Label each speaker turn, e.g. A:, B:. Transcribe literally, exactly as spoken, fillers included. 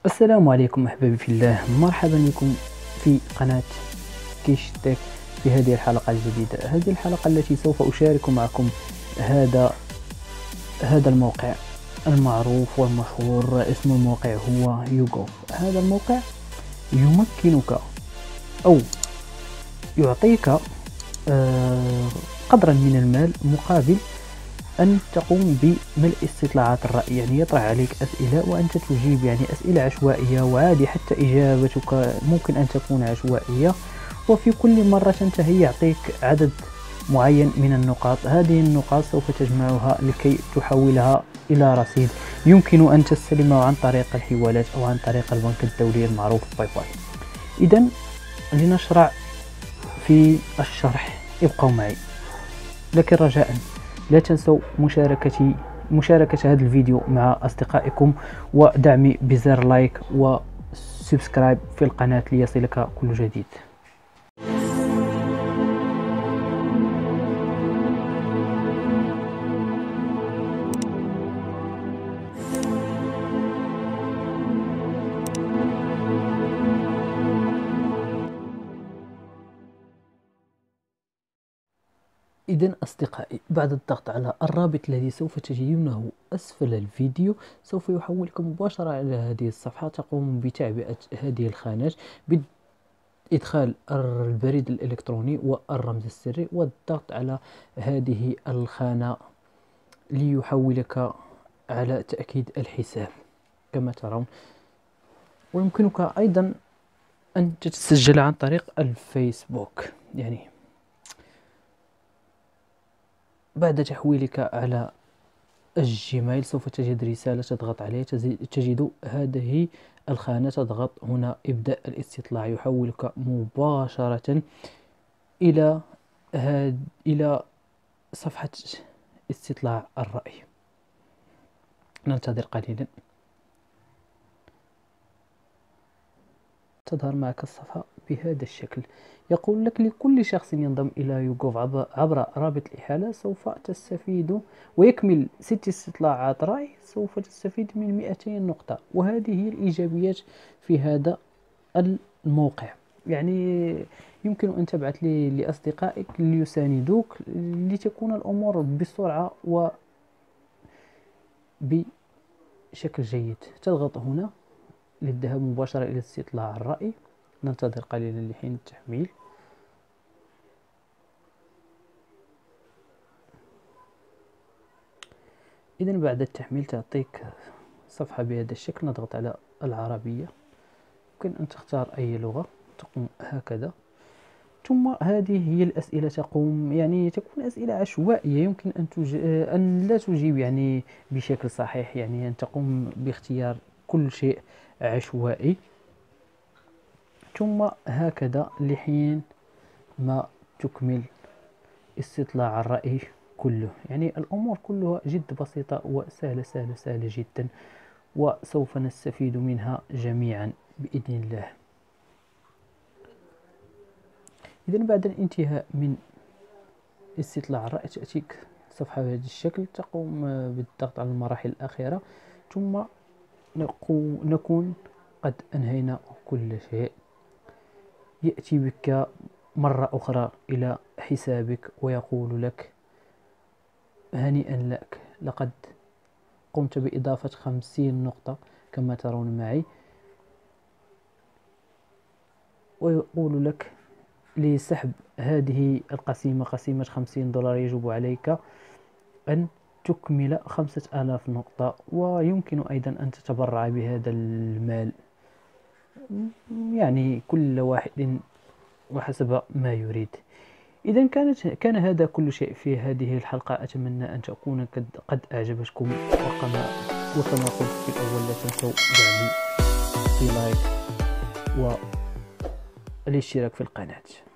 A: السلام عليكم أحبابي في الله، مرحبا بكم في قناة كيش تك. في هذه الحلقة الجديدة، هذه الحلقة التي سوف أشارك معكم هذا هذا الموقع المعروف والمشهور. اسم الموقع هو يوغوف. هذا الموقع يمكنك أو يعطيك آه، قدرا من المال مقابل أن تقوم بملء استطلاعات الرأي. يعني يطرح عليك أسئلة وأنت تجيب، يعني أسئلة عشوائية، وعادي حتى إجابتك ممكن أن تكون عشوائية، وفي كل مرة تنتهي يعطيك عدد معين من النقاط. هذه النقاط سوف تجمعها لكي تحولها إلى رصيد يمكن أن تستلمه عن طريق الحوالات أو عن طريق البنك الدولي المعروف باي باي. إذن لنشرع في الشرح، ابقوا معي، لكن رجاء لا تنسوا مشاركتي مشاركة هذا الفيديو مع أصدقائكم، ودعمي بزر لايك وسبسكرايب في القناة ليصلك كل جديد. إذن أصدقائي، بعد الضغط على الرابط الذي سوف تجدونه أسفل الفيديو سوف يحولكم مباشرة إلى هذه الصفحة. تقوم بتعبئة هذه الخانات بإدخال البريد الإلكتروني والرمز السري والضغط على هذه الخانة ليحولك على تأكيد الحساب كما ترون. ويمكنك أيضا أن تتسجل عن طريق الفيسبوك. يعني بعد تحويلك على الجيميل سوف تجد رسالة تضغط عليها، تجد هذه الخانة، تضغط هنا ابدأ الاستطلاع، يحولك مباشرة إلى هاد إلى صفحة استطلاع الرأي. ننتظر قليلا، تظهر معك الصفحة بهذا الشكل. يقول لك لكل شخص ينضم إلى يوغوف عبر رابط الإحالة سوف تستفيد ويكمل ست استطلاعات رأي سوف تستفيد من مئتين نقطة. وهذه هي الإيجابيات في هذا الموقع. يعني يمكن أن تبعث لأصدقائك ليساندوك لتكون الأمور بسرعة وبشكل جيد. تضغط هنا للذهاب مباشرة إلى استطلاع الرأي. ننتظر قليلا لحين التحميل. إذن بعد التحميل تعطيك صفحة بهذا الشكل. نضغط على العربية، يمكن أن تختار أي لغة، تقوم هكذا. ثم هذه هي الأسئلة، تقوم يعني تكون أسئلة عشوائية، يمكن أن, تج... أن لا تجيب يعني بشكل صحيح، يعني أن تقوم باختيار كل شيء عشوائي. ثم هكذا لحين ما تكمل استطلاع الرأي كله. يعني الأمور كلها جد بسيطة وسهلة سهلة سهلة جدا، وسوف نستفيد منها جميعا بإذن الله. إذن بعد الانتهاء من استطلاع الرأي تأتيك صفحة بهذا الشكل، تقوم بالضغط على المراحل الأخيرة، ثم نكون قد أنهينا كل شيء. يأتي بك مرة أخرى إلى حسابك ويقول لك هنيئا لك، لقد قمت بإضافة خمسين نقطة كما ترون معي. ويقول لك لسحب هذه القسيمة، قسيمة خمسين دولار، يجب عليك أن تكمل خمسة آلاف نقطة، ويمكن أيضا أن تتبرع بهذا المال، يعني كل واحد وحسب ما يريد. إذا كانت كان هذا كل شيء في هذه الحلقة. أتمنى أن تكون قد, قد أعجبتكم، وكما وكما قلت في الأول لا تنسوا دعمي في لايك والاشتراك في القناة.